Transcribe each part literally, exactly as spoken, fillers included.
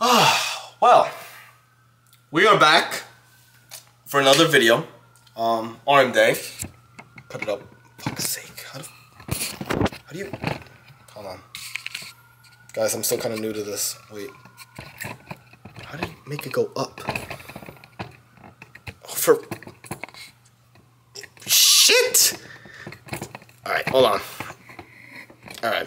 Ah, well, we are back for another video. Um, R M Day. Put it up. Fuck's sake. How do, how do you... Hold on. Guys, I'm still kind of new to this. Wait. How did you make it go up? Oh, for... Shit! Alright, hold on. Alright.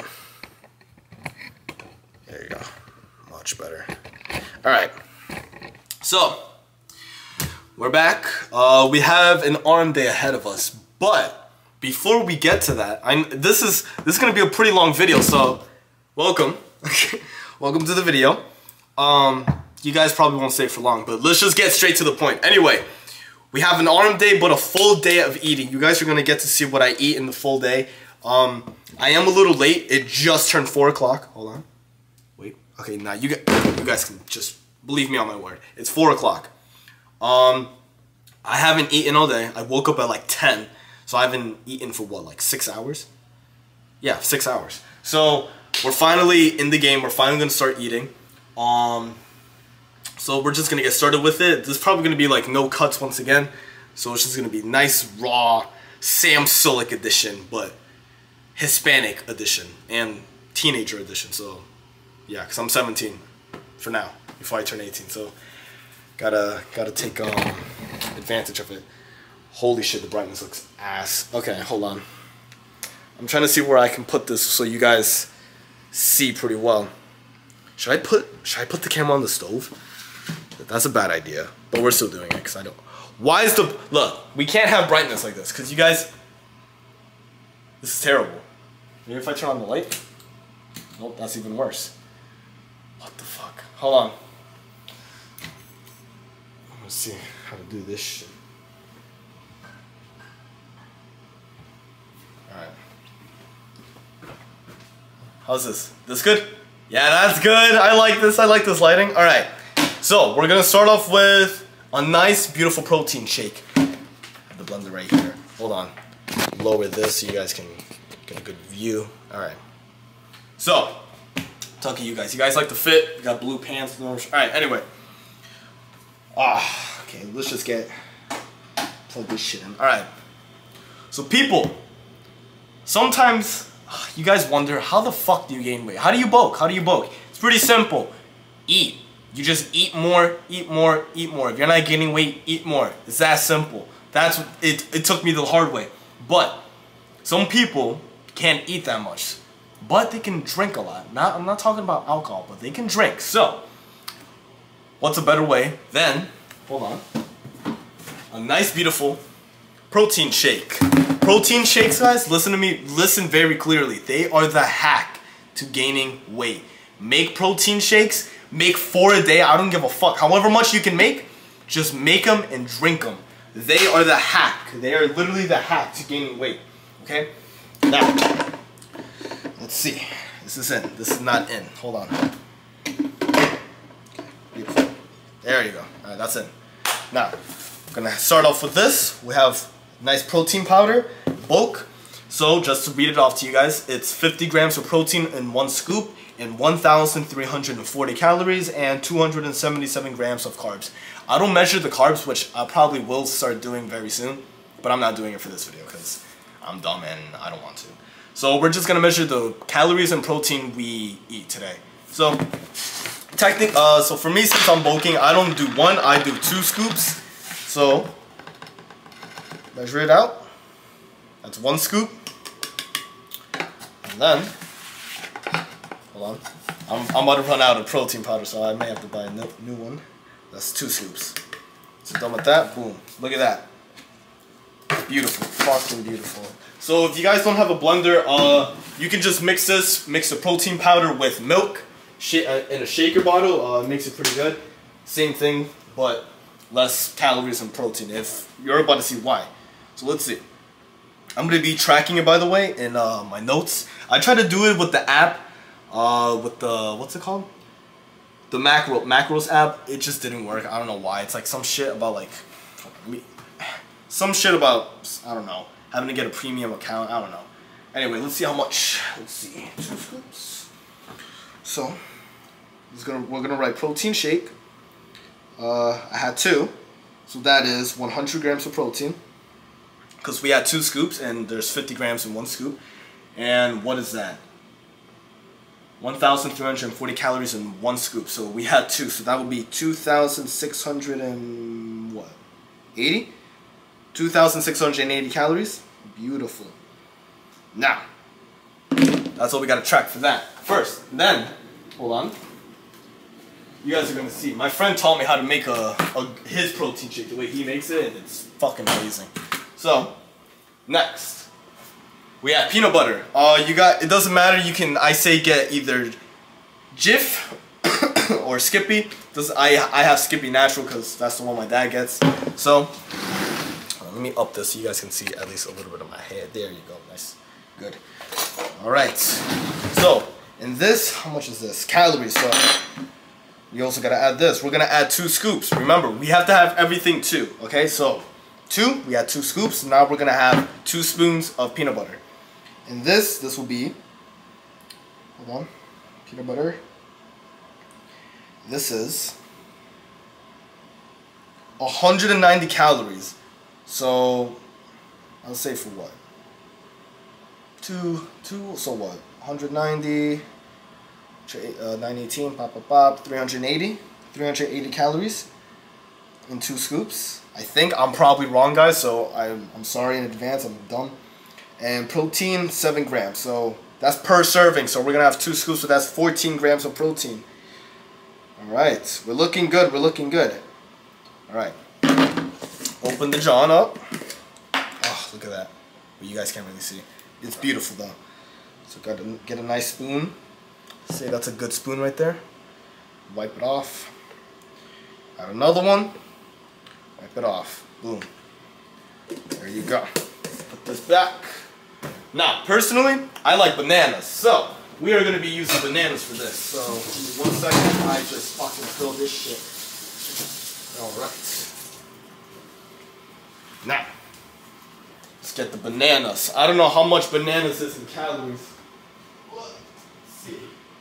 There you go. Much better. Alright. So, we're back. Uh, we have an R M Day ahead of us. But, before we get to that, I this is this is going to be a pretty long video, so welcome. Welcome to the video. Um, you guys probably won't stay for long, but let's just get straight to the point. Anyway, we have an R M Day, but a full day of eating. You guys are going to get to see what I eat in the full day. Um, I am a little late. It just turned four o'clock. Hold on. Wait. Okay, now you, you guys can just believe me on my word. It's four o'clock. Um, I haven't eaten all day. I woke up at like ten. So I haven't eaten for what, like six hours? Yeah, six hours. So we're finally in the game. We're finally going to start eating. Um, so we're just going to get started with it. This is probably going to be like no cuts once again. So it's just going to be nice, raw, Sam Sulek edition, but Hispanic edition and teenager edition. So yeah, because I'm seventeen for now before I turn eighteen. So gotta, gotta take um, advantage of it. Holy shit, the brightness looks ass. Okay, hold on. I'm trying to see where I can put this so you guys see pretty well. Should I put should I put the camera on the stove? That's a bad idea, but we're still doing it because I don't. Why is the look? We can't have brightness like this because you guys. This is terrible. Maybe if I turn on the light. Nope, that's even worse. What the fuck? Hold on. Let's see how to do this shit. Alright. How's this? This good? Yeah, that's good. I like this. I like this lighting. Alright. So, we're going to start off with a nice, beautiful protein shake. I have the blender right here. Hold on. Lower this so you guys can get a good view. Alright. So, talking to you guys. You guys like the fit? You got blue pants. Alright, anyway. Ah, okay. Let's just get... plug this shit in. Alright. So, people... Sometimes, you guys wonder, how the fuck do you gain weight? How do you bulk? How do you bulk? It's pretty simple. Eat. You just eat more, eat more, eat more. If you're not gaining weight, eat more. It's that simple. That's what it, it took me the hard way. But, some people can't eat that much. But they can drink a lot. Not, I'm not talking about alcohol, but they can drink. So, what's a better way than, hold on, a nice, beautiful protein shake. Protein shakes, guys, listen to me, listen very clearly. They are the hack to gaining weight. Make protein shakes, make four a day, I don't give a fuck. However much you can make, just make them and drink them. They are the hack. They are literally the hack to gaining weight, okay? Now, let's see. This is in, this is not in. Hold on. Beautiful. There you go. All right, that's in. Now, I'm gonna start off with this. We have nice protein powder, bulk. So just to read it off to you guys, it's fifty grams of protein in one scoop and one thousand three hundred forty calories and two hundred seventy-seven grams of carbs. I don't measure the carbs, which I probably will start doing very soon, but I'm not doing it for this video because I'm dumb and I don't want to. So we're just gonna measure the calories and protein we eat today. So, technic uh, so for me, since I'm bulking, I don't do one, I do two scoops. So, measure it out. That's one scoop. And then, hold on. I'm, I'm about to run out of protein powder, so I may have to buy a new one. That's two scoops. So done with that, boom. Look at that. Beautiful, fucking beautiful. So if you guys don't have a blender, uh, you can just mix this, mix the protein powder with milk sh in a shaker bottle. Uh, it makes it pretty good. Same thing, but less calories and protein, if you're about to see why. So let's see. I'm going to be tracking it, by the way, in uh, my notes. I tried to do it with the app, uh, with the, what's it called? The macro, macros app. It just didn't work. I don't know why. It's like some shit about like, some shit about, I don't know, having to get a premium account. I don't know. Anyway, let's see how much. Let's see. Two scoops. So, It's gonna, we're gonna write protein shake. Uh, I had two, so that is one hundred grams of protein. Because we had two scoops, and there's fifty grams in one scoop. And what is that? one thousand three hundred forty calories in one scoop. So we had two, so that would be two thousand six hundred and what? eighty? two thousand six hundred eighty calories. Beautiful. Now, that's what we gotta track for that. First, then, hold on. You guys are gonna see. My friend taught me how to make a, a his protein shake the way he makes it, and it's fucking amazing. So, next, we have peanut butter. Uh, you got. It doesn't matter. You can, I say, get either Jif or Skippy. Does I I have Skippy Natural because that's the one my dad gets. So, uh, let me up this so you guys can see at least a little bit of my hair. There you go. Nice, good. All right. So, in this, how much is this? Calories. So. You also gotta add this. We're gonna add two scoops. Remember, we have to have everything two. Okay, so two, we had two scoops. Now we're gonna have two spoons of peanut butter. And this, this will be, hold on, peanut butter. This is one hundred ninety calories. So, I'll say for what? Two, two, so what? one hundred ninety. Uh, nine eighteen, pop, pop, pop, three hundred eighty, three hundred eighty calories in two scoops. I think I'm probably wrong, guys, so I'm, I'm sorry in advance, I'm dumb. And protein, seven grams, so that's per serving, so we're gonna have two scoops, so that's fourteen grams of protein. All right, we're looking good, we're looking good. All right, open the John up. Oh, look at that, but you guys can't really see. It's beautiful though. So gotta get a nice spoon. Say that's a good spoon right there. Wipe it off. Add another one. Wipe it off. Boom. There you go. Put this back. Now, personally, I like bananas. So, we are going to be using bananas for this. So, give me one second. I just fucking fill this shit. Alright. Now, let's get the bananas. I don't know how much bananas is in calories. Let's see.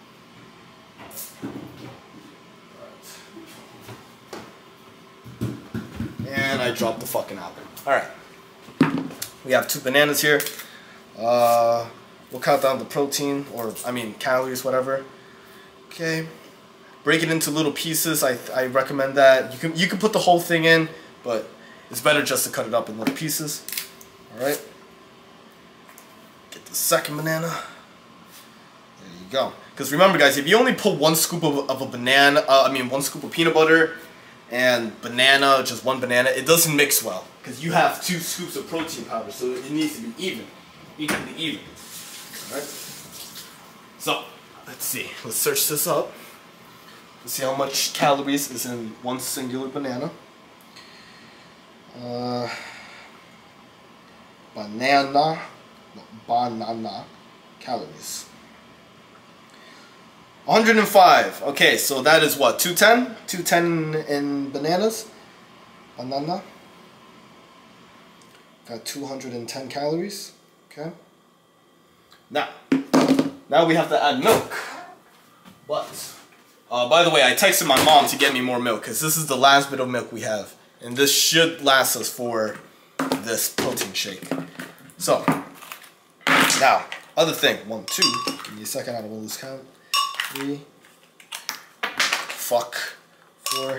And I dropped the fucking apple. Alright. We have two bananas here. Uh, we'll count down the protein, or I mean calories, whatever. Okay. Break it into little pieces. I, I recommend that. You can, you can put the whole thing in, but it's better just to cut it up in little pieces. Alright. Get the second banana. There you go. Because remember, guys, if you only put one scoop of, of a banana, uh, I mean one scoop of peanut butter, and banana, just one banana, it doesn't mix well because you have two scoops of protein powder, so it needs to be even, equally even. All right. So let's see. Let's search this up. Let's see how much calories is in one singular banana. Uh, banana, no, banana calories. one hundred five. Okay, so that is what? two ten? two ten in bananas. Banana. Got two hundred ten calories. Okay. Now, now we have to add milk. But, uh, by the way, I texted my mom to get me more milk because this is the last bit of milk we have. And this should last us for this protein shake. So, now, other thing. One, two. Give me a second, I don't want to lose count. Three, fuck, four,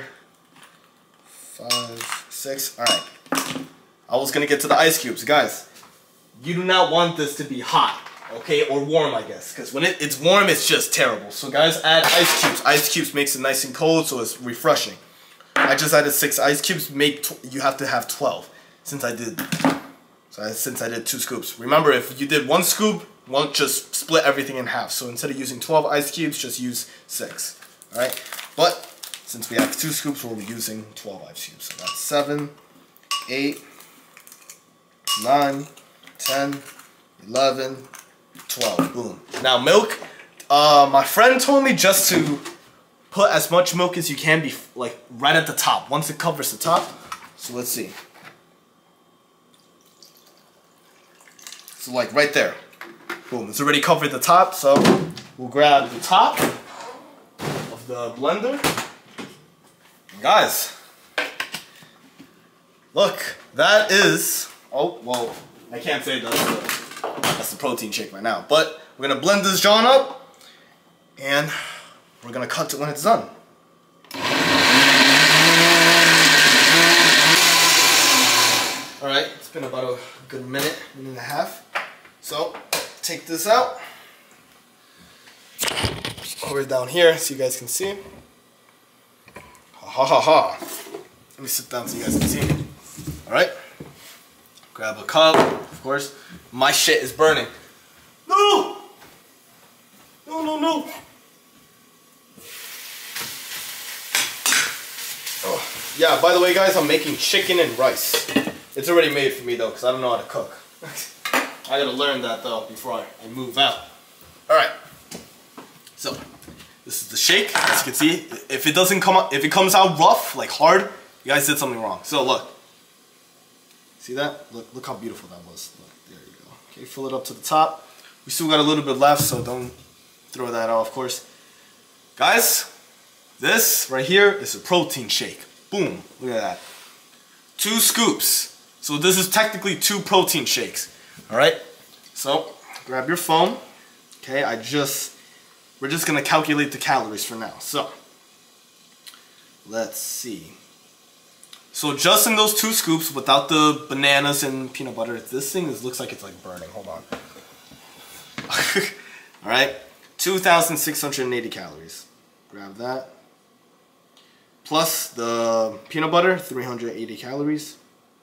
five, six. All right. I was gonna get to the ice cubes, guys. You do not want this to be hot, okay, or warm, I guess, because when it, it's warm, it's just terrible. So, guys, add ice cubes. Ice cubes makes it nice and cold, so it's refreshing. I just added six ice cubes. Make tw you have to have twelve, since I did. So I, since I did two scoops. Remember, if you did one scoop. Won't just split everything in half. So instead of using twelve ice cubes, just use six. Alright? But since we have two scoops, we'll be using twelve ice cubes. So that's seven, eight, nine, ten, eleven, twelve. Boom. Now milk. Uh, my friend told me just to put as much milk as you can be like right at the top. Once it covers the top. So let's see. So like right there. Boom, it's already covered the top, so we'll grab the top of of the blender. Guys, look, that is, oh, well, I can't say that's the, that's the protein shake right now, but we're gonna blend this John up and we're gonna cut it when it's done. All right, it's been about a good minute, minute and a half. So, take this out. Pour it down here so you guys can see. Ha ha ha ha. Let me sit down so you guys can see. Alright. Grab a cup, of course. My shit is burning. No! No, no, no. Oh. Yeah, by the way, guys, I'm making chicken and rice. It's already made for me, though, because I don't know how to cook. I gotta learn that, though, before I, I move out. Alright. So, this is the shake. As you can see, if it doesn't come out, if it comes out rough, like hard, you guys did something wrong. So look, see that? Look, look how beautiful that was. Look, there you go. Okay, fill it up to the top. We still got a little bit left, so don't throw that out, of course. Guys, this right here is a protein shake. Boom! Look at that. Two scoops. So this is technically two protein shakes. All right. So grab your phone. Okay, I just. We're just gonna calculate the calories for now. So, let's see. So just in those two scoops, without the bananas and peanut butter, this thing is, looks like it's like burning. Hold on. All right, two thousand six hundred eighty calories. Grab that. Plus the peanut butter, three hundred eighty calories.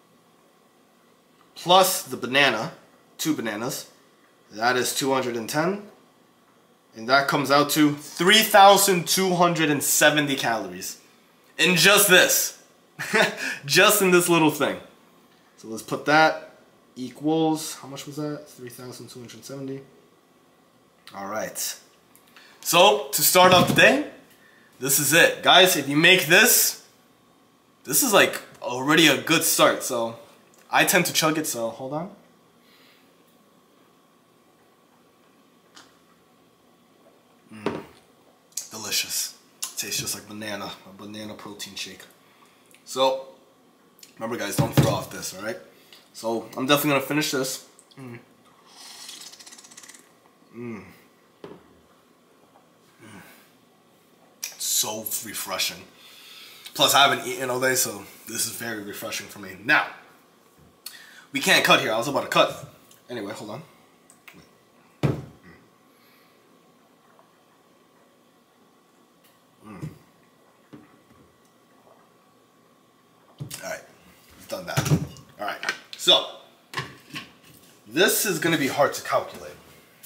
Plus the banana, two bananas. That is two hundred ten. And that comes out to three thousand two hundred seventy calories. In just this. Just in this little thing. So let's put that equals, how much was that? three thousand two hundred seventy. Alright. So, to start off the day, this is it. Guys, if you make this, this is like already a good start. So, I tend to chug it, so hold on. Delicious. Tastes just like banana, a banana protein shake. So, remember guys, don't throw off this, alright? So, I'm definitely gonna finish this. Mm. Mm. Mm. So refreshing. Plus, I haven't eaten all day, so this is very refreshing for me. Now, we can't cut here. I was about to cut. Anyway, hold on. Alright, we've done that. Alright, so this is going to be hard to calculate.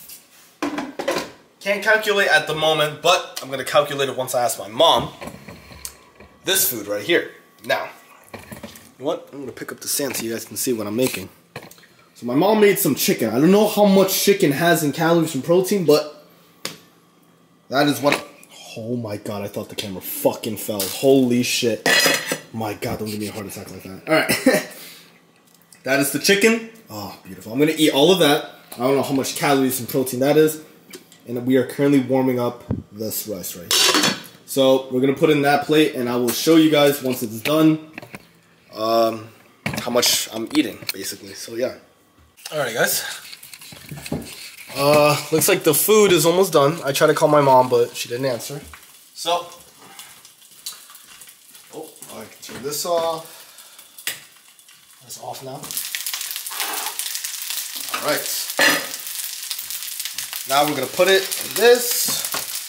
Can't calculate at the moment, but I'm going to calculate it once I ask my mom. This food right here. Now, you know what? I'm going to pick up the sand so you guys can see what I'm making. So my mom made some chicken. I don't know how much chicken has in calories and protein, but that is what... Oh my god, I thought the camera fucking fell. Holy shit. My god, don't give me a heart attack like that. Alright. That is the chicken. Oh, beautiful. I'm going to eat all of that. I don't know how much calories and protein that is. And we are currently warming up this rice right here. So, we're going to put it in that plate, and I will show you guys once it's done um, how much I'm eating, basically. So, yeah. Alright, guys. Uh, looks like the food is almost done. I tried to call my mom, but she didn't answer. So, oh, I can turn this off. That's off now. All right. Now we're gonna put it in this.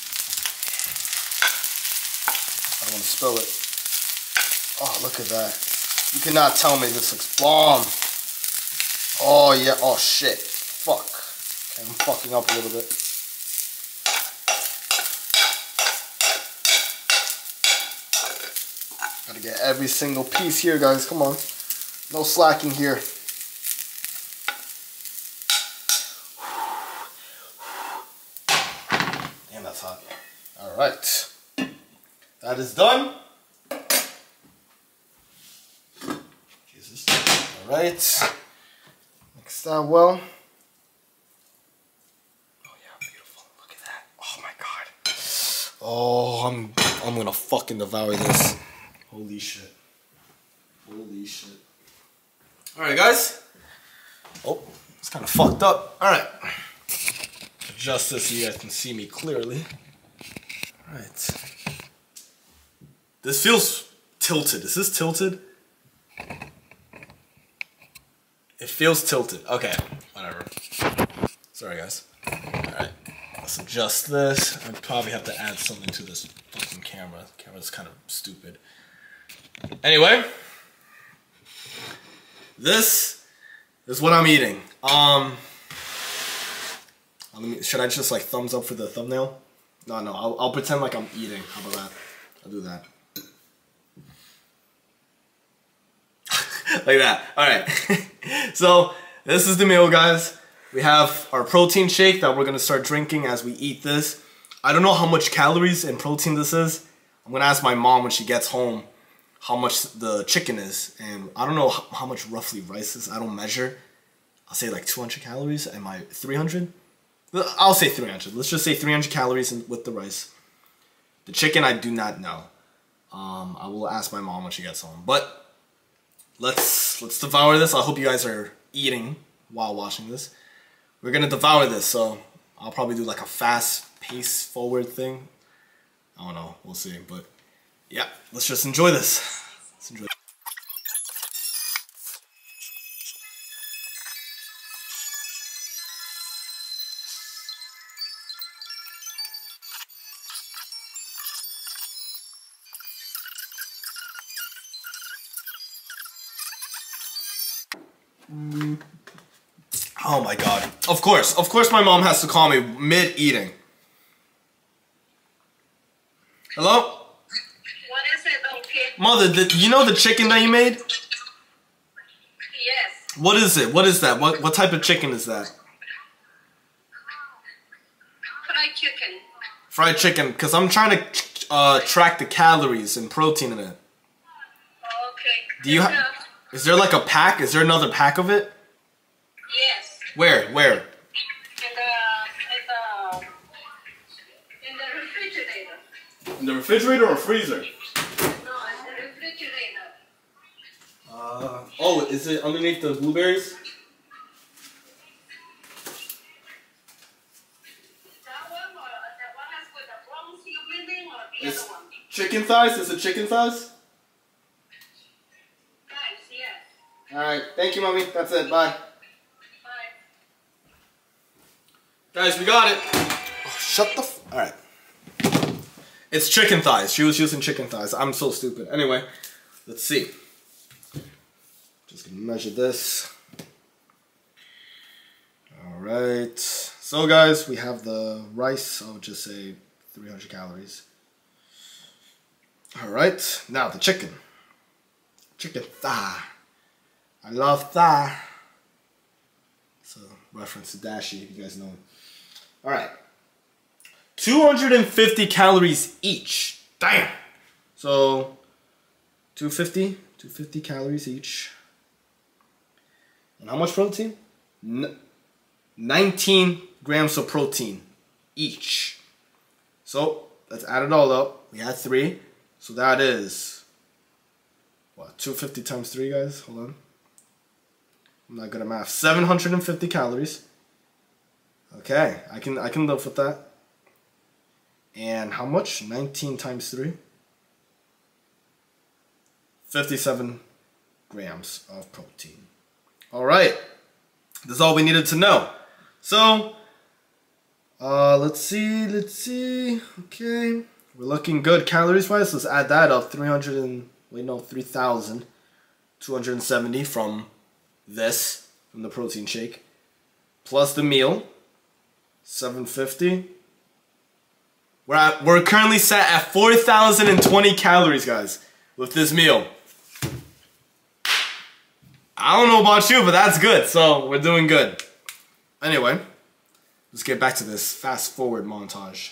I don't want to spill it. Oh, look at that. You cannot tell me this looks bomb. Oh yeah. Oh shit. Fuck. I'm fucking up a little bit. Gotta get every single piece here, guys. Come on. No slacking here. Damn, that's hot. Alright. That is done. Jesus. Alright. Mix that well. Oh, I'm I'm gonna fucking devour this. Holy shit. Holy shit. Alright, guys. Oh, it's kind of fucked up. Alright. Adjust this so you guys can see me clearly. Alright. This feels tilted. Is this tilted? It feels tilted. Okay, whatever. Sorry, guys. Alright. Let's adjust this. I probably have to add something to this fucking camera. The camera's kind of stupid. Anyway. This is what I'm eating. Um, let me, should I just like thumbs up for the thumbnail? No, no, I'll, I'll pretend like I'm eating. How about that? I'll do that. Like that. Alright. So, this is the meal, guys. We have our protein shake that we're going to start drinking as we eat this. I don't know how much calories and protein this is. I'm going to ask my mom when she gets home how much the chicken is, and I don't know how, how much roughly rice is. I don't measure. I'll say like two hundred calories. Am I three hundred? I'll say three hundred. Let's just say three hundred calories in, with the rice. The chicken I do not know. Um, I will ask my mom when she gets home. But let's let's devour this. I hope you guys are eating while watching this. We're gonna devour this, so I'll probably do like a fast pace forward thing. I don't know. We'll see, but. Yeah, let's just enjoy this. Let's enjoy. Mm. Oh my god. Of course, of course my mom has to call me mid-eating. Hello? Mother, the, you know the chicken that you made? Yes. What is it? What is that? What what type of chicken is that? Fried chicken. Fried chicken, because I'm trying to uh, track the calories and protein in it. Okay. Do you have? Is there like a pack? Is there another pack of it? Yes. Where? Where? In the in the in the refrigerator. In the refrigerator or freezer? Uh, oh, is it underneath the blueberries? That one or the one that's with the bronze you meaning or the It's other one? chicken thighs? Is it chicken thighs? Nice, yes. Alright, thank you, mommy. That's it. Bye. Bye. Guys, we got it. Oh, shut the f- Alright. It's chicken thighs. She was using chicken thighs. I'm so stupid. Anyway, let's see. Just gonna measure this. Alright. So guys, we have the rice. I'll just say three hundred calories. Alright. Now the chicken. Chicken thigh. I love thigh. It's a reference to Dashi, if you guys know. Alright. two hundred fifty calories each. Damn. So, two hundred fifty. two hundred fifty calories each. And how much protein? N nineteen grams of protein each. So, let's add it all up. We had three. So that is, what, two hundred fifty times three, guys? Hold on. I'm not good at math. seven hundred fifty calories. Okay, I can, I can live with that. And how much? nineteen times three? fifty-seven grams of protein. Alright, this is all we needed to know. So, uh, let's see, let's see, okay. We're looking good calories wise. Let's add that up. three hundred and, wait no, three thousand two hundred seventy from this, from the protein shake. Plus the meal, seven fifty. We're, at, we're currently set at four thousand twenty calories, guys, with this meal. I don't know about you, but that's good. So we're doing good. Anyway, let's get back to this fast forward montage.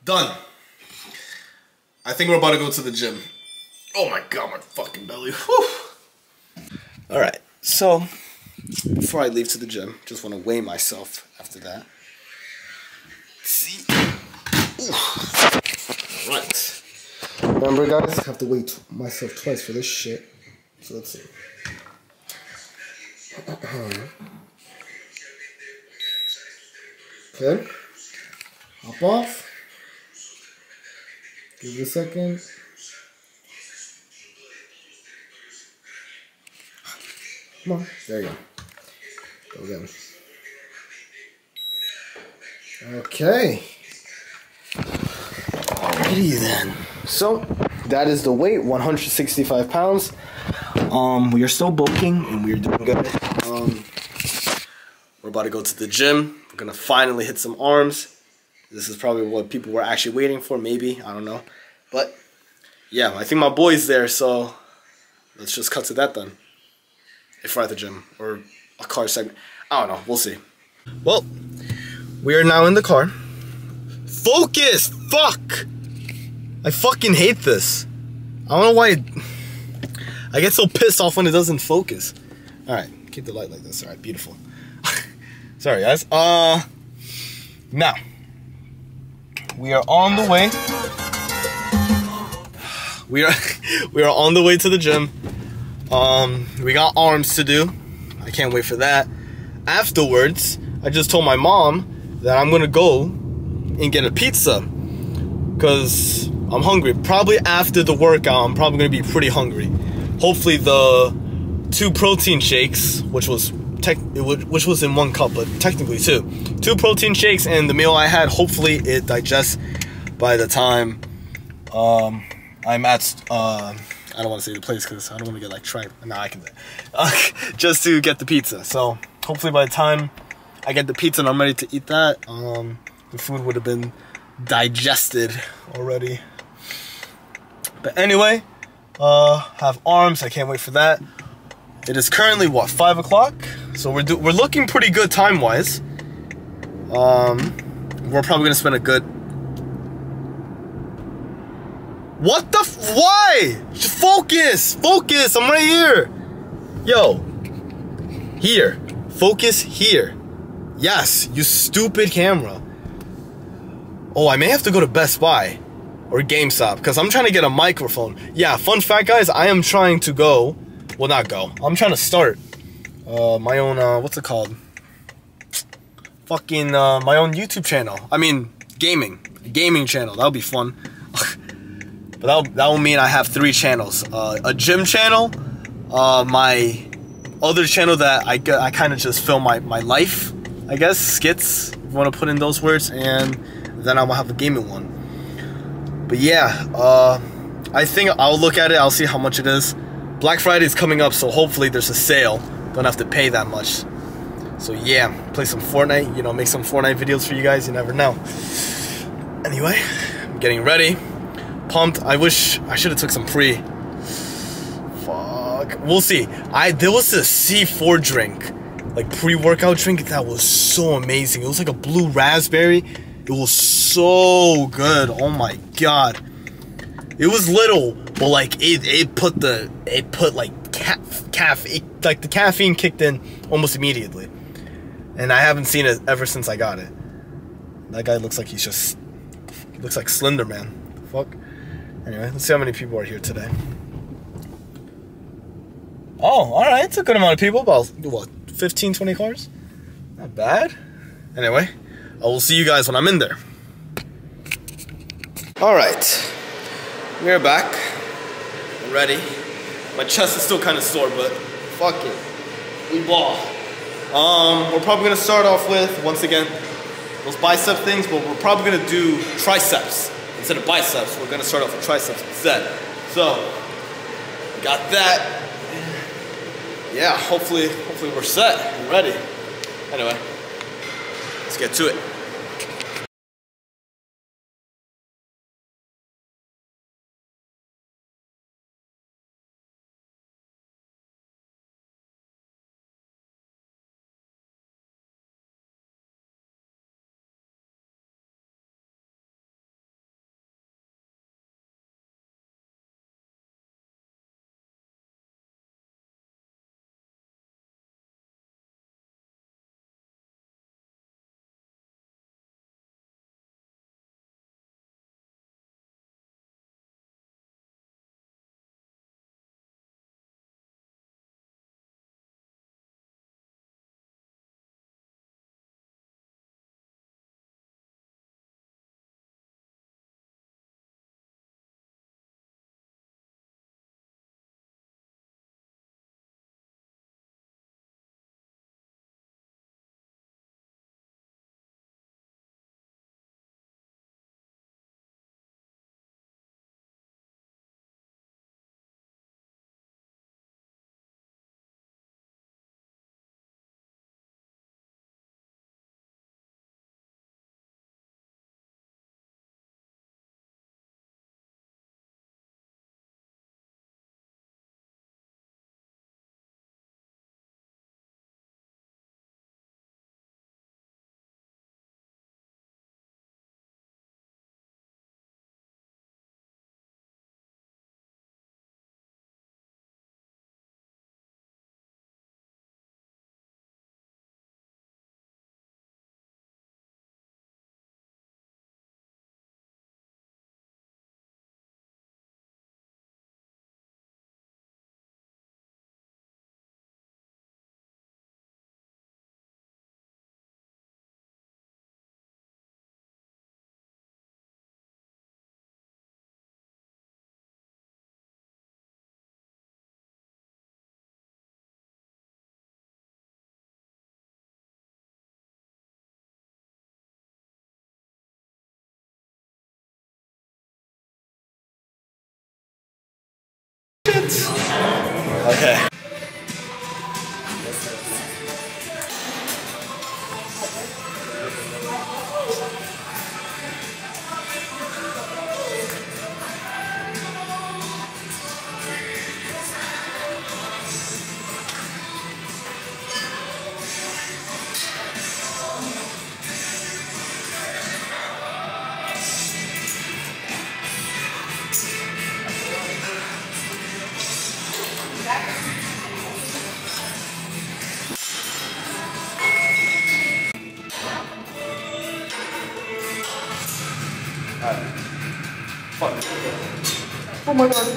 Done. I think we're about to go to the gym. Oh my god, my fucking belly. Whew. Alright, so before I leave to the gym, just want to weigh myself after that. See? Alright. Remember guys, I have to weigh myself twice for this shit. So let's see. Okay. Hop off. Give it a second. Come on. There you go. Go again. Okay. Alrighty then. So, that is the weight, one hundred sixty-five pounds. Um, we are still bulking and we're doing good. Um, we're about to go to the gym. We're gonna finally hit some arms. This is probably what people were actually waiting for, maybe. I don't know. But, yeah, I think my boy's there, so let's just cut to that then. If we're at the gym, or a car segment. I don't know, we'll see. Well, we are now in the car. Focus! Fuck! I fucking hate this. I don't know why it, I get so pissed off when it doesn't focus. Alright, keep the light like this. Alright, beautiful. Sorry guys. Uh now we are on the way. We are we are on the way to the gym. Um we got arms to do. I can't wait for that. Afterwards, I just told my mom that I'm gonna go and get a pizza. Cause I'm hungry. Probably after the workout, I'm probably gonna be pretty hungry. Hopefully the two protein shakes, which was tech, which was in one cup, but technically two, two protein shakes, and the meal I had. Hopefully it digests by the time um, I'm at. Uh, I don't want to say the place because I don't want to get like tried. No, I can do it. Uh, just to get the pizza. So hopefully by the time I get the pizza and I'm ready to eat that, um, the food would have been digested already. But anyway, uh, have arms. I can't wait for that. It is currently what, five o'clock? So we're do we're looking pretty good time wise. Um, we're probably gonna spend a good. What the f why? Just focus, focus. I'm right here. Yo, here. Focus here. Yes, you stupid camera. Oh, I may have to go to Best Buy or GameStop because I'm trying to get a microphone. Yeah, fun fact, guys, I am trying to go. Well, not go. I'm trying to start uh, my own, uh, what's it called? Fucking, uh, my own YouTube channel. I mean, gaming. Gaming channel. That'll be fun. But that'll, that'll mean I have three channels. Uh, a gym channel, uh, my other channel that I, I kind of just film my, my life, I guess, skits, if you want to put in those words, and then I will have a gaming one. But yeah, uh, I think I'll look at it, I'll see how much it is. Black Friday is coming up, so hopefully there's a sale. Don't have to pay that much. So yeah, play some Fortnite, you know, make some Fortnite videos for you guys, you never know. Anyway, I'm getting ready. Pumped. I wish I should have took some pre. Fuck. We'll see. I there was a C four drink, like pre-workout drink, that was so amazing. It was like a blue raspberry. It was so good. Oh my god. It was little, but like it it put the it put like ca caffeine like the caffeine kicked in almost immediately. And I haven't seen it ever since I got it. That guy looks like he's just he looks like Slender Man. Fuck. Anyway, let's see how many people are here today. Oh, alright, it's a good amount of people. About, what, fifteen, twenty cars? Not bad. Anyway, I will see you guys when I'm in there. Alright, we're back. I'm ready. My chest is still kind of sore, but fuck it. We ball. Um, we're probably going to start off with, once again, those bicep things, but we're probably going to do triceps. Instead of biceps, we're gonna start off with triceps instead. So, got that. Yeah, hopefully, hopefully we're set and ready. Anyway, let's get to it. Okay. Alright. Fuck. Oh my god.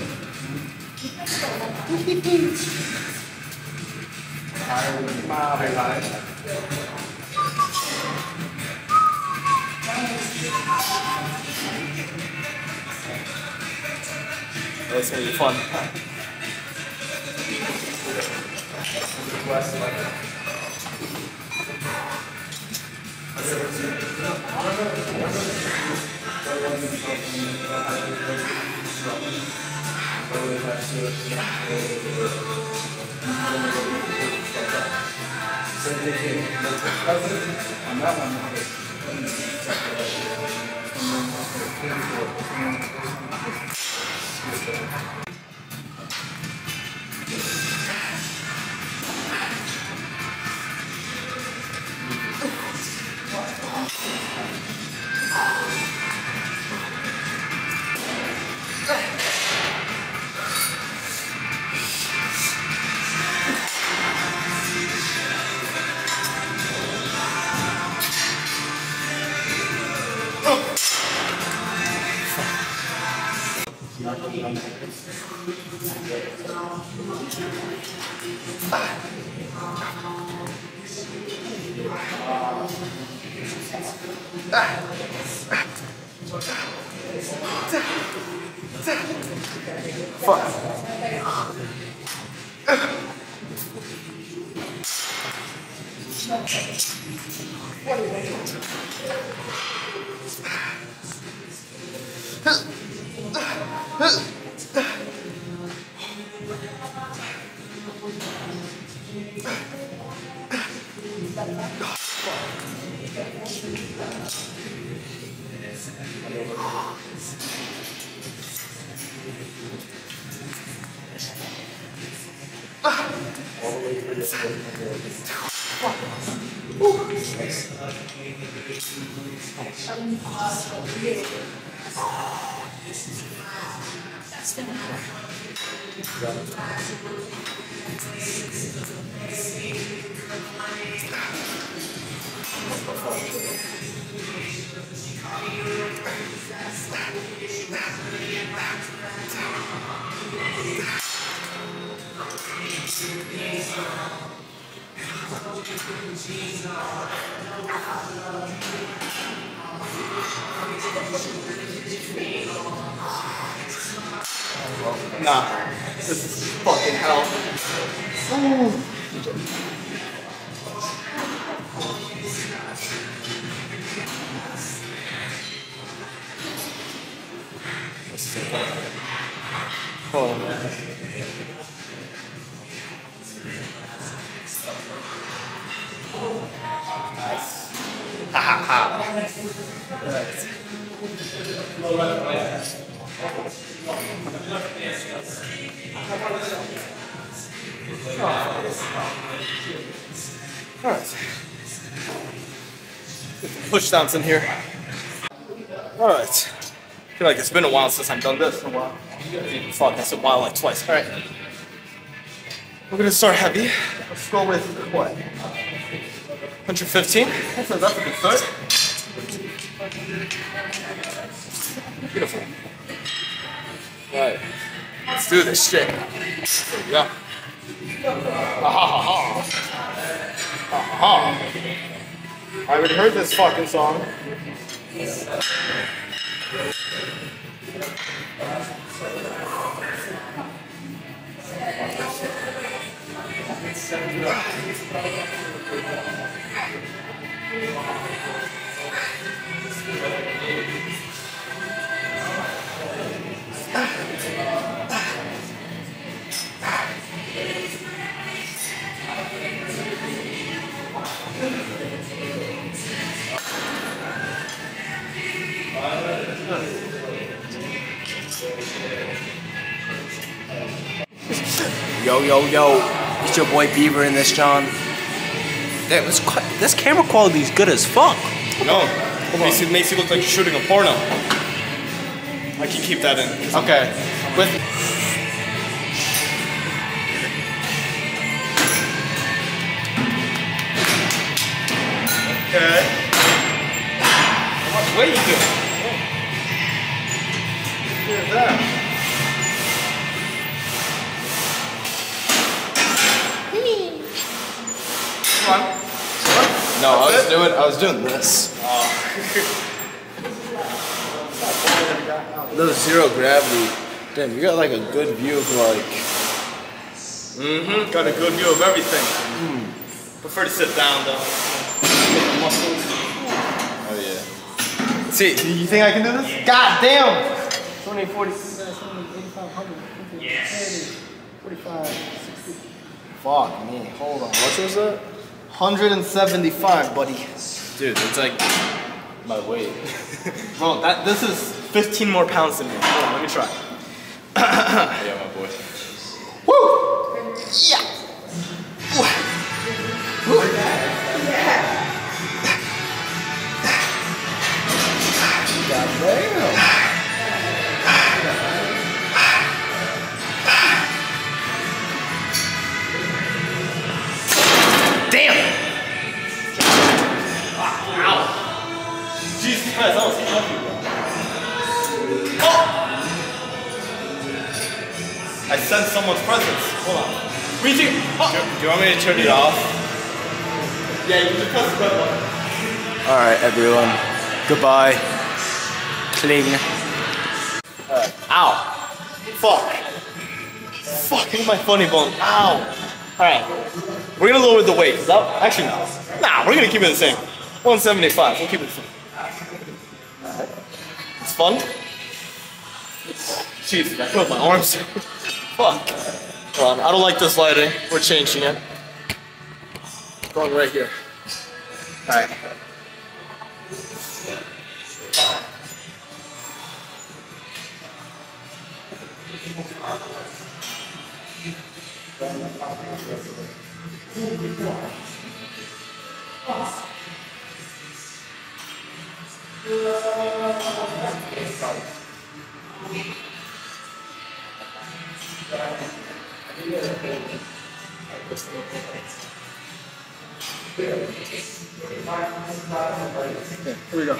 That's gonna be fun. Nah, this is fucking hell. Ooh. Hold on, man. Nice. Ha ha ha. Alright. Push downs in here. Alright. I feel like it's been a while since I've done this. A while. Fuck, that's a while, like twice. Alright. We're gonna start heavy. Let's go with what? one fifteen. That's a, that's a good start. Beautiful. Alright. Let's do this shit. There we go. Ha ha ha. Ha ha. I already heard this fucking song. Yo, yo, yo. It's your boy Beaver in this, John. Damn, this, this camera quality is good as fuck. No. Makes it, makes it look like you're shooting a porno. I can keep that in. Okay. With Okay. How much weight you doing? Look at that. Come on. no, I was doing. I was doing this. Oh. Little zero gravity. Damn, you got like a good view of like. Mm-hmm. Got a good view of everything. Mm. Prefer to sit down though. Oh yeah. See, you think I can do this? God damn! twenty, forty, eighty-five hundred, eighty, forty-five, sixty. Fuck me. Hold on. what was that? one hundred seventy-five, buddy. Dude, it's like my weight. Bro, that this is fifteen more pounds than me. Hold on, let me try. Yeah, my boy. Woo! Yeah! Woo. Woo. Damn! Ow! Jesus Christ, that was heavy, bro. Oh! I sense someone's presence. Hold on. Reaching. Oh. Do you want me to turn it off? Yeah, you just press the red button. Alright, everyone. Goodbye. Cling. Alright. Ow. Fuck. Fuck, look at my funny bone. Ow. Alright. We're gonna lower the weight. Is that, actually, no. Nah, we're gonna keep it the same. one seventy-five. We'll keep it the same. Alright. It's fun. Jesus, I feel my arms. Fuck. Hold on, I don't like this lighting. We're changing it. Going right here. Alright. Here we go.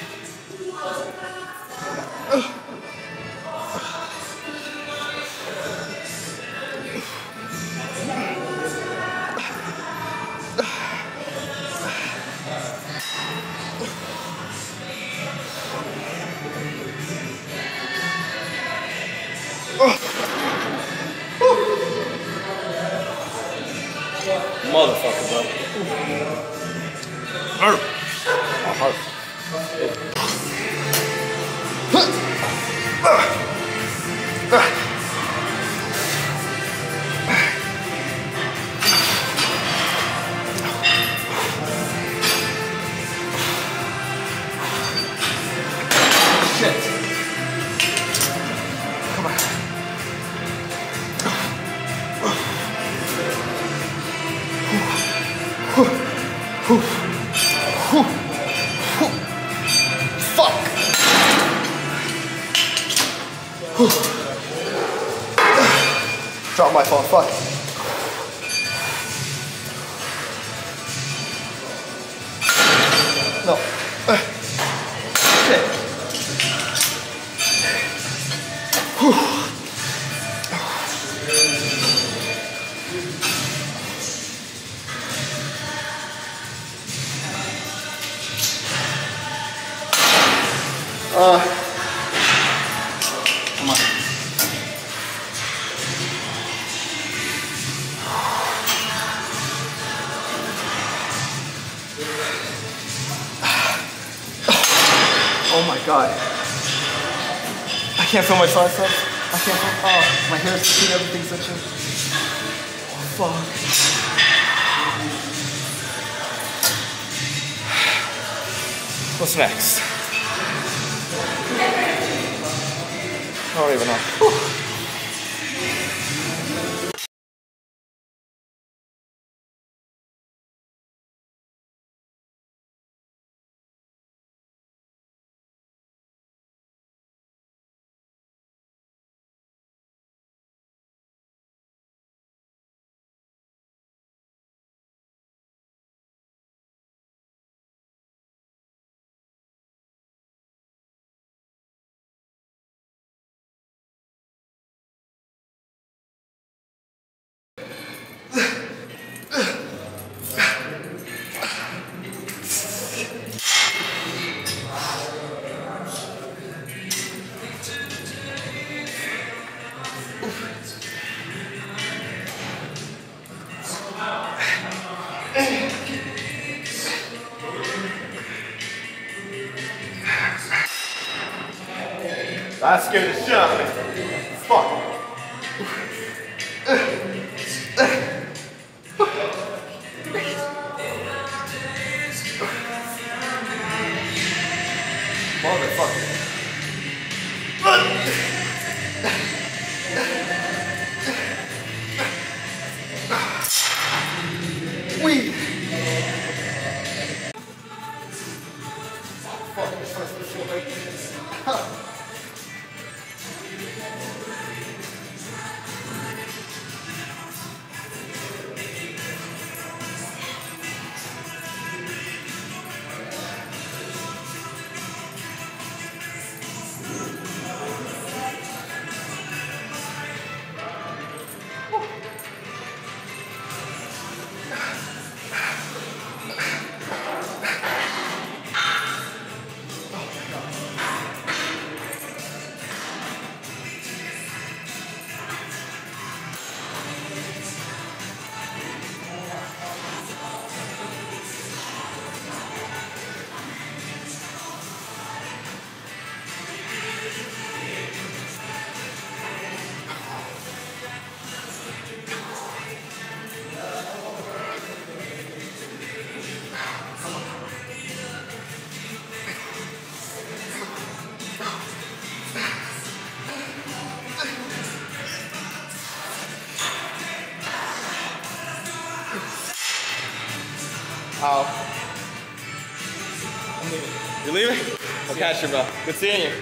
Motherfucker, bro. Arr. My heart. Shit. Come on. Fuck! Drop my phone, fuck. No. Uh, shit. Uh, come on. Oh my god. I can't feel my triceps. I can't feel, oh, my hair's sticking, everything's itching. Oh, fuck. What's next? I don't even know. That scared the shit out of me. Fuck. Motherfucker. Weed. Fuck, this hurts so bad. How? I'm leaving. You're leaving? I'll catch you, bro. Good seeing you.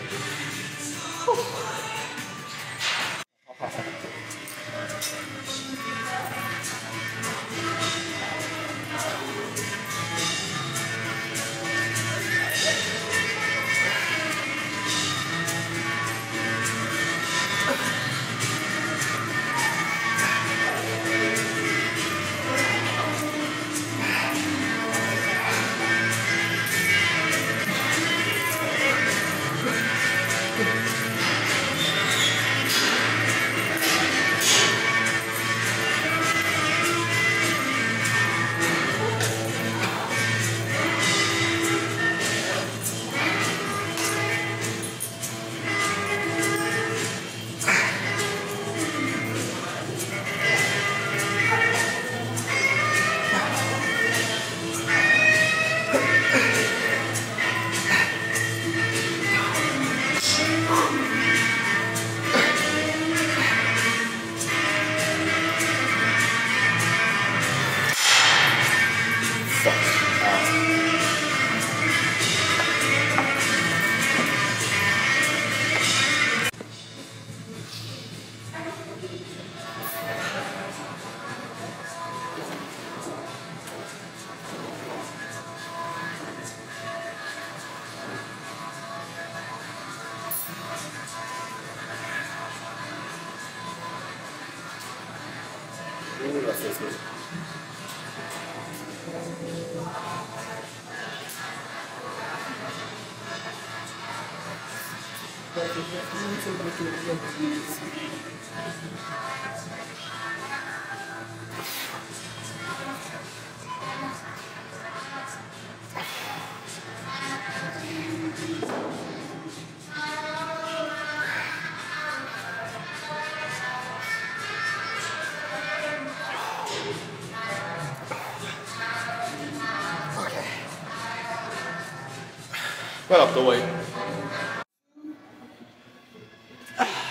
Right up the weight.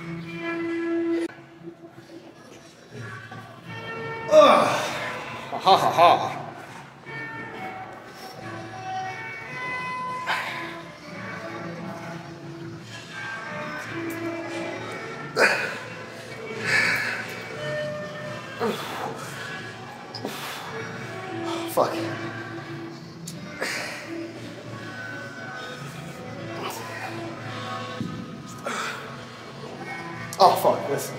Ugh. Ha ha ha ha. Fuck. Oh fuck this.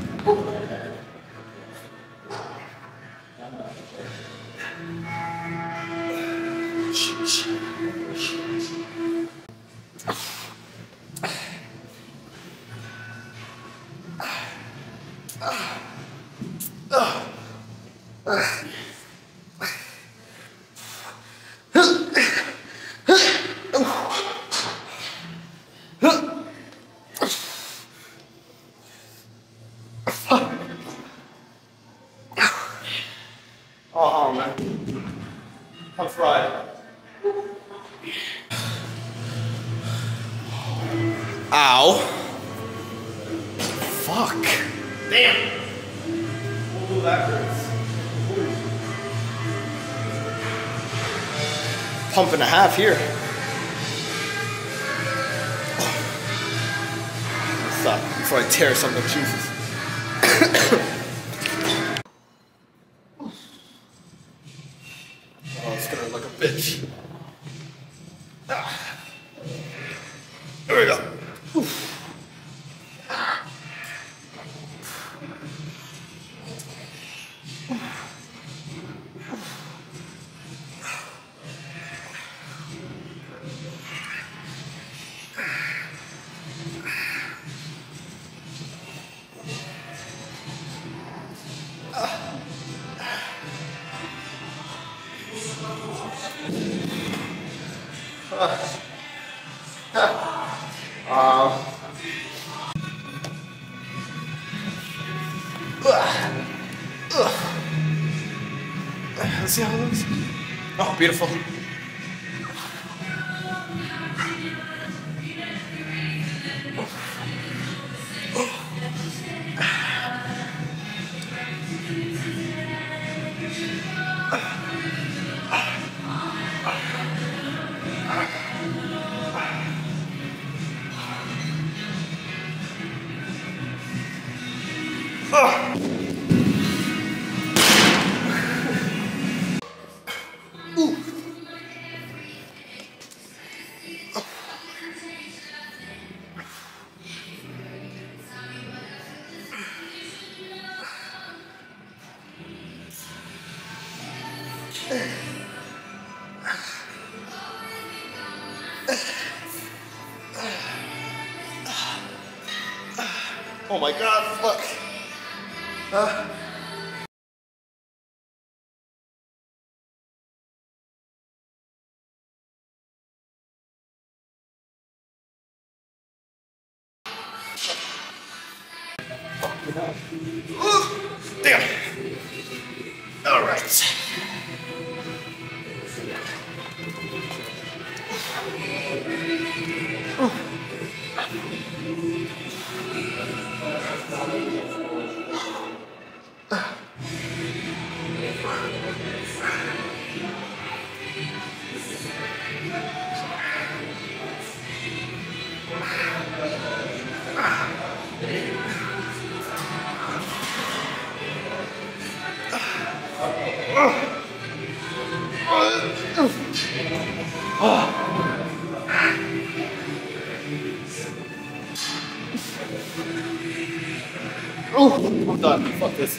Oh man, I'm fried. Ow. Fuck. Damn. Ooh, that hurts. Ooh. Pump and a half here. Stop before I tear something, Jesus. Oh, it's gonna look a bitch. Ah. There we go. Oof. Um, let's see how it looks. Oh, beautiful. Oh my God, fuck. Uh. Ooh, damn. All right. Oh, I'm done. Fuck this.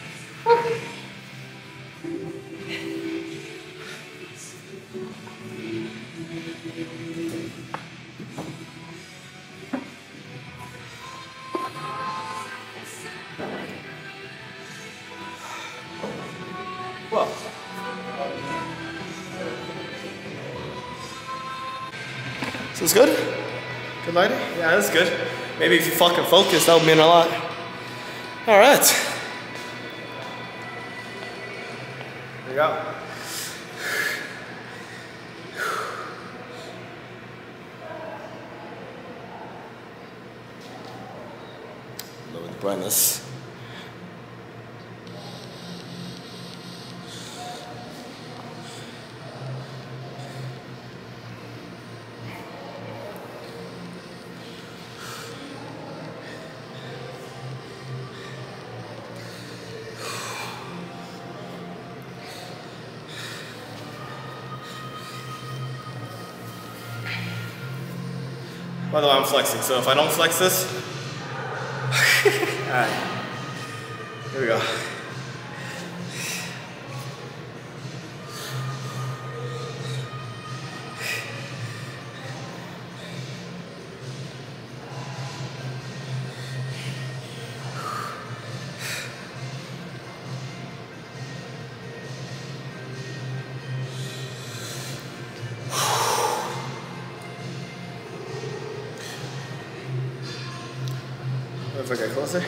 Well. So it's good? Good lighting? Yeah, that's good. Maybe if you fucking focus, that would mean a lot. All right. There you go. brightness. By the way, I'm flexing, so if I don't flex this, alright, here we go. If I get closer.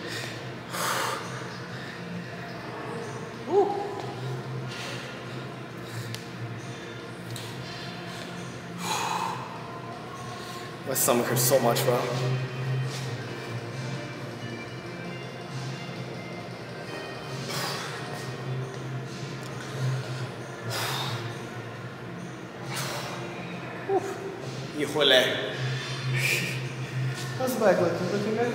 Woo. My stomach hurts so much, bro. Híjole. How's the back looking? Looking good?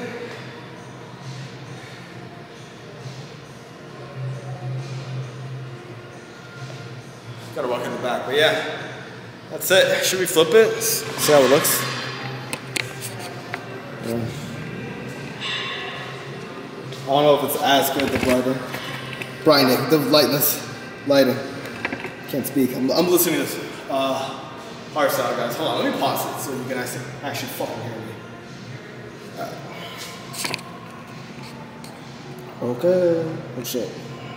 Gotta walk in the back, but yeah, that's it. Should we flip it? See how it looks? Yeah. I don't know if it's as good, the brighter. Brightening, the lightness, lighting. Can't speak. I'm, I'm listening to this uh, hard sound, guys. Hold on, let me pause it so you can actually, actually fucking hear me. Alright. Okay. Oh shit.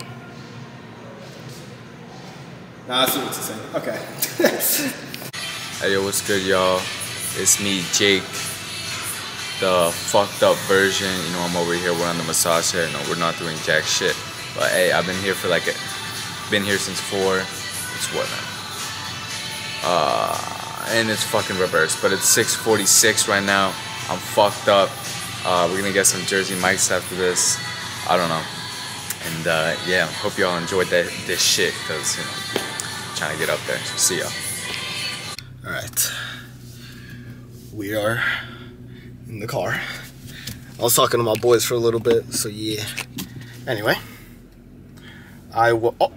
Nah, I see what you're saying. Okay. Hey yo, what's good, y'all? It's me, Jake, the fucked up version. You know, I'm over here, we're on the massage chair. No, we're not doing jack shit. But hey, I've been here for like, a, been here since four. It's what now? Uh, and it's fucking reversed. But it's six forty-six right now. I'm fucked up. Uh, we're gonna get some Jersey Mike's after this. I don't know. And uh, yeah, hope y'all enjoyed that this shit, cause you know, trying to get up there. So see y'all. All right, we are in the car. I was talking to my boys for a little bit, so yeah. Anyway, I will. Oh.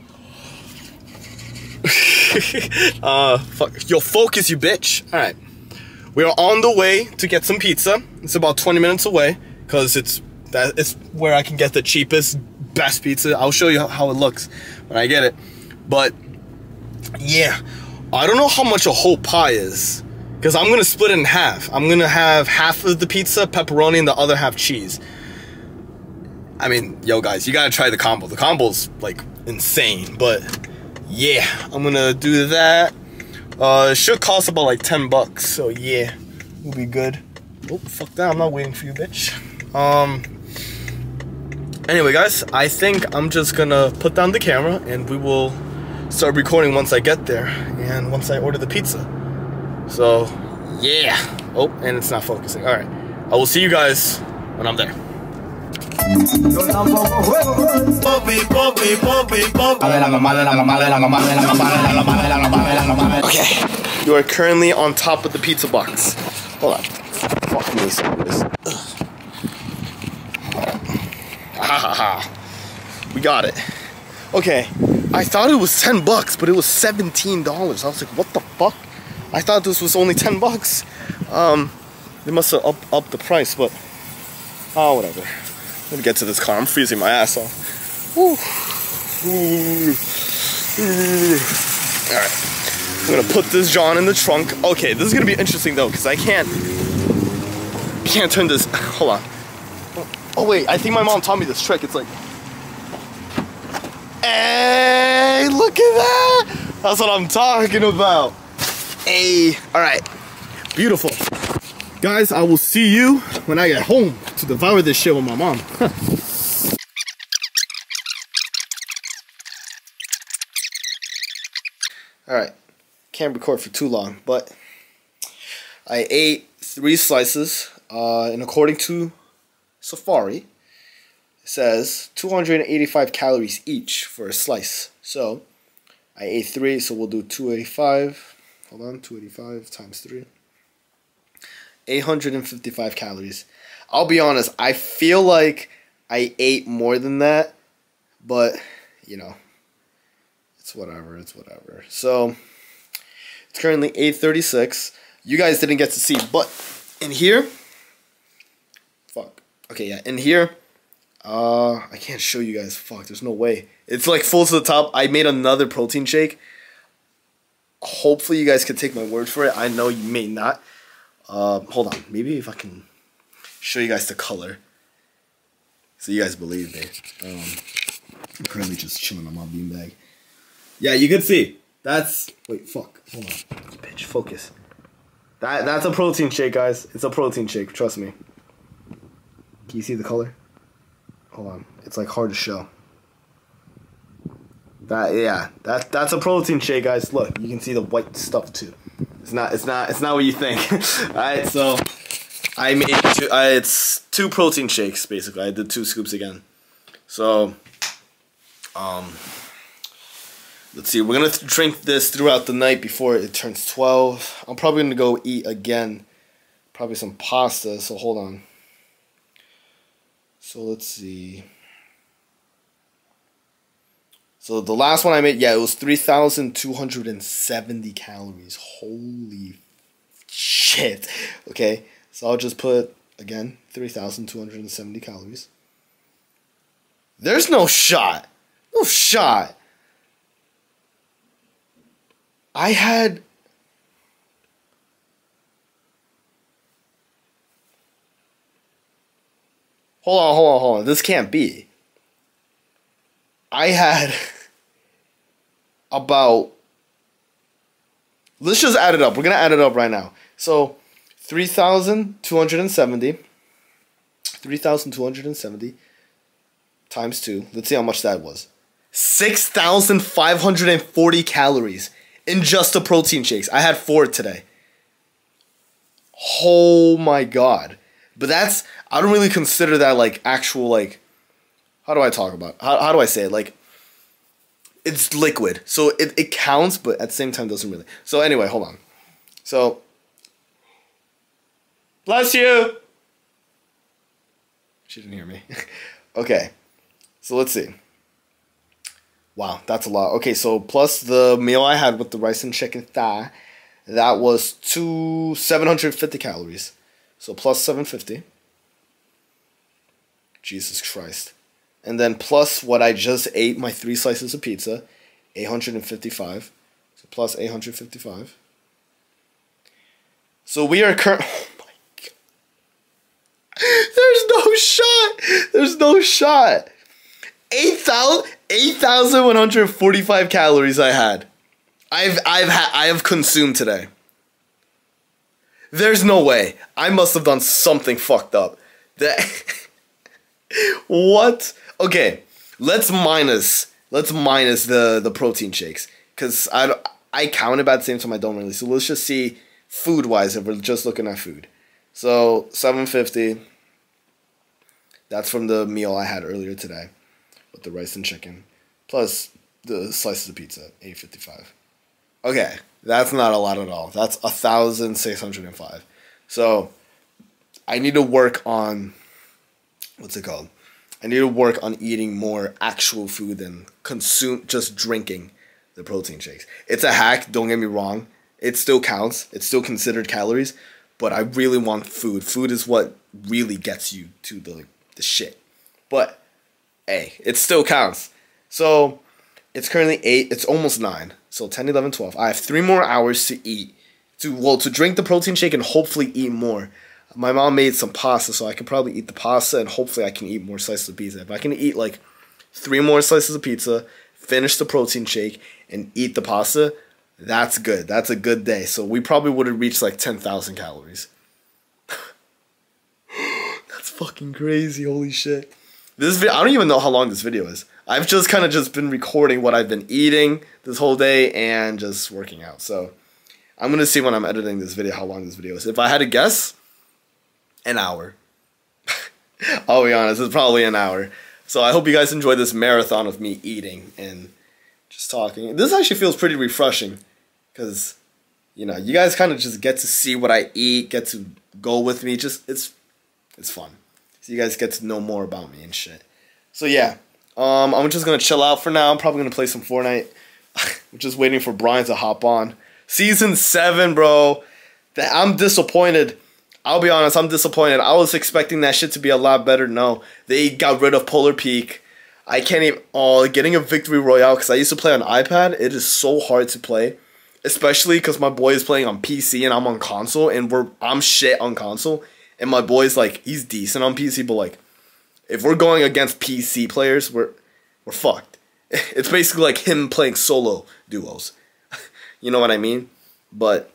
uh, fuck. Yo, focus, you bitch. All right, we are on the way to get some pizza. It's about twenty minutes away, cause it's that it's where I can get the cheapest, best pizza. I'll show you how it looks when I get it. But yeah, I don't know how much a whole pie is, because I'm gonna split it in half. I'm gonna have half of the pizza pepperoni and the other half cheese. I mean, yo guys, you gotta try the combo. The combo's like insane, but yeah, I'm gonna do that. Uh, it should cost about like ten bucks, so yeah, we'll be good. Oh, fuck that, I'm not waiting for you, bitch. Um, anyway guys, I think I'm just gonna put down the camera and we will start recording once I get there and once I order the pizza. So yeah. Oh, and it's not focusing. All right, I will see you guys when I'm there. Okay, you are currently on top of the pizza box. Hold on. Fuck me, some of this. Ha ha ha. We got it. Okay, I thought it was ten bucks, but it was seventeen dollars. I was like, what the fuck? I thought this was only ten bucks. Um, they must have up, upped the price, but oh, whatever. Let me get to this car. I'm freezing my ass off. Woo. All right, I'm gonna put this John in the trunk. Okay, this is gonna be interesting though, because I can't, can't turn this. Hold on. Oh wait, I think my mom taught me this trick. It's like, hey, look at that. That's what I'm talking about. Hey, all right, beautiful. Guys, I will see you when I get home to devour this shit with my mom. All right, can't record for too long, but I ate three slices, uh, and according to Safari. It says two hundred eighty-five calories each for a slice. So I ate three, so we'll do two eighty-five. Hold on, two eighty-five times three. eight hundred fifty-five calories. I'll be honest, I feel like I ate more than that, but, you know, it's whatever, it's whatever. So, it's currently eight thirty-six. You guys didn't get to see, but in here, fuck. Okay, yeah, in here, uh, I can't show you guys, fuck, there's no way. It's like full to the top. I made another protein shake. Hopefully you guys can take my word for it. I know you may not. Uh, hold on, maybe if I can show you guys the color, so you guys believe me. Um, I'm currently just chilling on my beanbag. Yeah, you can see. That's wait, fuck. Hold on, bitch, focus. That that's a protein shake, guys. It's a protein shake. Trust me. Can you see the color? Hold on, it's like hard to show. That yeah, that that's a protein shake, guys. Look, you can see the white stuff too. It's not, it's not, it's not what you think. All right, so I made two. Uh, it's two protein shakes basically. I did two scoops again. So, um, let's see. We're gonna th drink this throughout the night before it turns twelve. I'm probably gonna go eat again, probably some pasta. So hold on. So let's see. So the last one I made, yeah, it was three thousand two hundred seventy calories. Holy shit. Okay, so I'll just put, again, three thousand two hundred seventy calories. There's no shot. No shot. I had... Hold on, hold on, hold on. This can't be. I had about, let's just add it up. We're going to add it up right now. So, three thousand two hundred seventy, three thousand two hundred seventy times two. Let's see how much that was. six thousand five hundred forty calories in just the protein shakes. I had four today. Oh my god. But that's, I don't really consider that like actual like, how do I talk about it? How, how do I say it? Like, it's liquid. So it, it counts, but at the same time doesn't really. So anyway, hold on. So, bless you. She didn't hear me. Okay. So let's see. Wow, that's a lot. Okay, so plus the meal I had with the rice and chicken thigh, that was two, seven hundred fifty calories. So plus seven hundred fifty. Jesus Christ. And then plus what I just ate, my three slices of pizza, eight hundred fifty-five. So plus eight hundred fifty-five. So we are current. Oh my god. There's no shot. There's no shot. eight thousand one hundred forty-five calories I had. I've I've had I have consumed today. There's no way. I must have done something fucked up. That what? Okay, let's minus let's minus the the protein shakes because I I counted, but at the same time I don't really. So let's just see food wise if we're just looking at food. So seven fifty. That's from the meal I had earlier today with the rice and chicken, plus the slices of pizza, eight fifty-five. Okay, that's not a lot at all. That's a thousand six hundred and five. So I need to work on what's it called? I need to work on eating more actual food than consume just drinking the protein shakes. It's a hack, don't get me wrong. It still counts. It's still considered calories, but I really want food. Food is what really gets you to the the shit. But hey, it still counts. So it's currently eight, it's almost nine. So ten, eleven, twelve. I have three more hours to eat. To well, to drink the protein shake and hopefully eat more. My mom made some pasta, so I can probably eat the pasta and hopefully I can eat more slices of pizza. If I can eat like three more slices of pizza, finish the protein shake, and eat the pasta, that's good. That's a good day. So we probably would have reached like ten thousand calories. That's fucking crazy. Holy shit. This video, I don't even know how long this video is. I've just kind of just been recording what I've been eating this whole day and just working out. So I'm going to see when I'm editing this video how long this video is. If I had to guess, an hour. I'll be honest, it's probably an hour. So I hope you guys enjoyed this marathon of me eating and just talking. This actually feels pretty refreshing because, you know, you guys kind of just get to see what I eat, get to go with me. Just, it's, it's fun. So you guys get to know more about me and shit. So yeah, um, I'm just going to chill out for now. I'm probably going to play some Fortnite. I'm just waiting for Brian to hop on. Season seven, bro. I'm disappointed. I'll be honest, I'm disappointed. I was expecting that shit to be a lot better. No, they got rid of Polar Peak. I can't even... Oh, getting a Victory Royale, because I used to play on iPad. It is so hard to play. Especially because my boy is playing on P C and I'm on console. And we're I'm shit on console. And my boy's like, he's decent on P C. But like, if we're going against P C players, we're, we're fucked. It's basically like him playing solo duos. You know what I mean? But,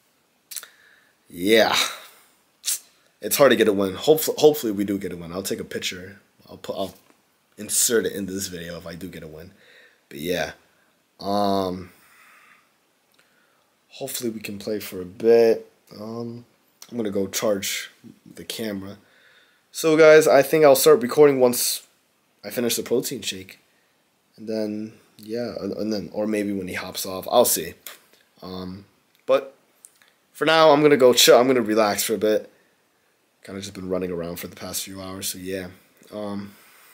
yeah. It's hard to get a win. Hopefully, hopefully we do get a win. I'll take a picture. I'll put. I'll insert it into this video if I do get a win. But yeah, um, hopefully we can play for a bit. Um, I'm gonna go charge the camera. So guys, I think I'll start recording once I finish the protein shake, and then yeah, and then or maybe when he hops off, I'll see. Um, but for now, I'm gonna go chill. I'm gonna relax for a bit. Kind of just been running around for the past few hours, so yeah. Um,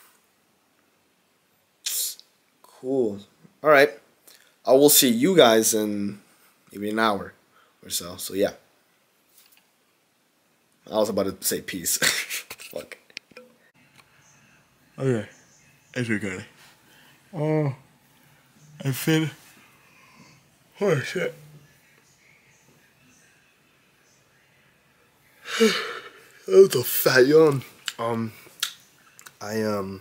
cool. All right. I will see you guys in maybe an hour or so. So yeah. I was about to say peace. Fuck. Okay. It's recording. Oh, I feel. Holy shit. That was a fat yawn. Um, I um,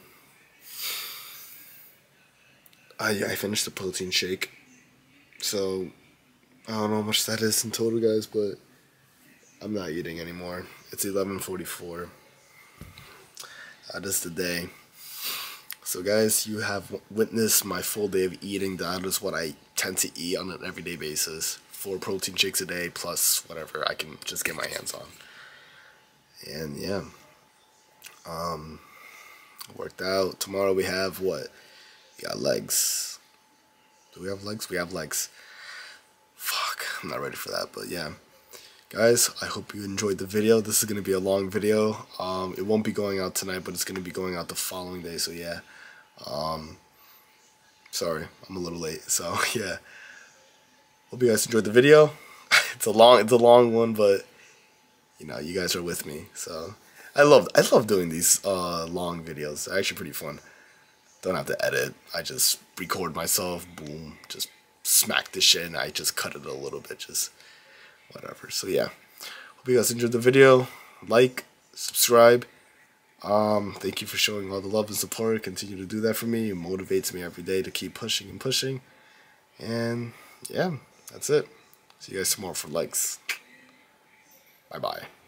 I I finished the protein shake, so I don't know how much that is in total, guys. But I'm not eating anymore. It's eleven forty-four. That is the day. So, guys, you have witnessed my full day of eating. That is what I tend to eat on an everyday basis. Four protein shakes a day plus whatever I can just get my hands on. And yeah, um, worked out. Tomorrow we have what? We got legs. Do we have legs? We have legs. Fuck, I'm not ready for that, but yeah. Guys, I hope you enjoyed the video. This is going to be a long video. Um, it won't be going out tonight, but it's going to be going out the following day, so yeah. Um, sorry, I'm a little late, so yeah. Hope you guys enjoyed the video. It's a long, it's a long one, but you know, you guys are with me, so I love I love doing these uh, long videos. They're actually pretty fun. Don't have to edit. I just record myself, boom, just smack this shit, and I just cut it a little bit, just whatever. So yeah, hope you guys enjoyed the video. Like, subscribe. Um, thank you for showing all the love and support. Continue to do that for me. It motivates me every day to keep pushing and pushing. And yeah, that's it. See you guys tomorrow for likes. Bye-bye.